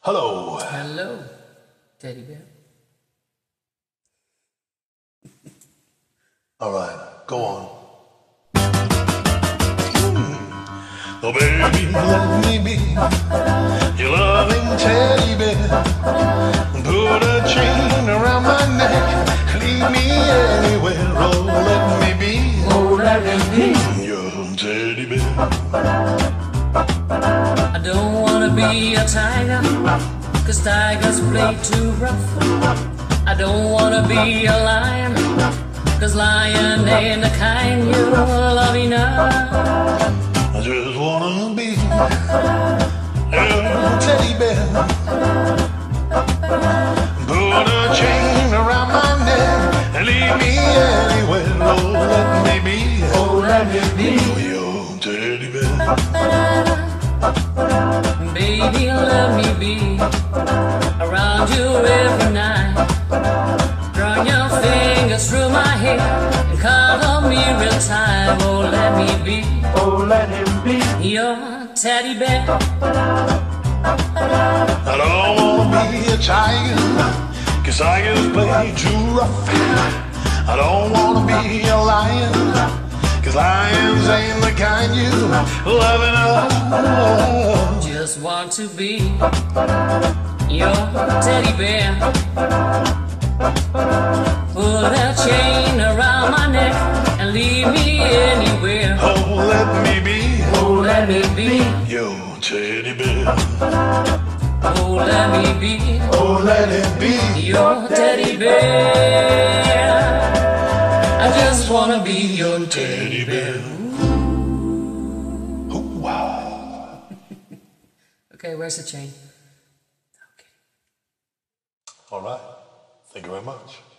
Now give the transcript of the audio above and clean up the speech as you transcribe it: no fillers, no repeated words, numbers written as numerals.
Hello. Hello, teddy bear. All right, go on. Oh, baby, let me be your loving teddy bear. Put a chain around my neck. Lead me anywhere. Oh, let me be. Oh, let me be your teddy bear. I don't wanna be a tiger, 'cause tigers play too rough. I don't wanna be a lion, 'cause lion ain't the kind you love enough. I just wanna be your teddy bear. Put a chain around my neck and lead me anywhere. Oh, let me be. Oh, let me be your teddy bear. Baby, let me be around you every night. Run your fingers through my hair and cuddle me real tight. Oh, let me be. Oh, let him be Your teddy bear. I don't wanna be a tiger, 'cause tigers play too rough. I don't wanna be a lion, 'cause lions ain't the kind you love enough. Just want to be your teddy bear. Put a chain around my neck and leave me anywhere. Oh, let me be. Oh, let me be your teddy bear. Oh, let me be. Oh, let it be. Your teddy bear. I just wanna be your Teddy bear. Oh, wow. Okay, where's the chain? Okay. All right. Thank you very much.